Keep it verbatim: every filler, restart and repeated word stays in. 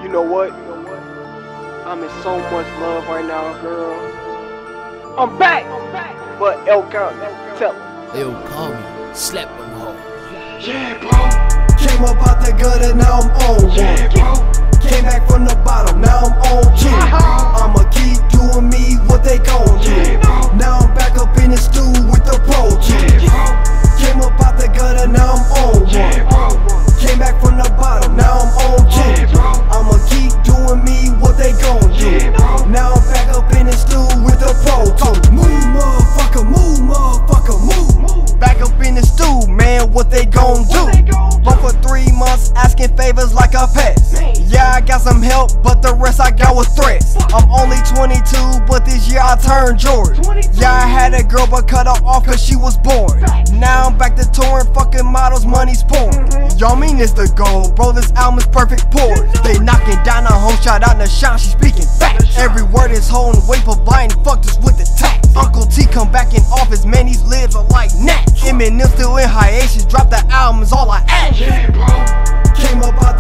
You know what? I'm in so much love right now, girl. I'm back! But El Count, tell him. Yo, call me. Slap them hard. Yeah, bro. Came up out the gutter, now I'm on. Yeah, bro. Came back from the bottom, now I'm on. Yeah. I'ma keep doing me what they gon' do. Yeah, bro. Now I'm back up in the stew with the pro. Yeah, bro. Came up out the gutter, now I'm on. Yeah, bro. Came back from the bottom, now I'm on. Yeah, bro. I'ma keep doing me what they gon' do. Yeah, bro. Now I'm back up in the stew with the pro. Move, motherfucker, move, motherfucker, move. Back up in the stew, man, what they gon' do? Bump for three months, asking favors like a pest. Yeah, I got some help, but the rest I got was threats. I'm only twenty-two, but this year I turned Jordan. Yeah, I had a girl, but cut her off cause she was born. Now I'm back to touring, fucking models, money's pouring. Yamine is the goal, bro, this album is perfect pour. They knocking down a home, shout out to Sean, she speaking back. Every word is holding weight for buying, fucked us with the tax. Uncle T come back in office, man, these lives are like gnats. Eminem still in hiatus, drop the album is all I ask. Yeah, bro. Came up out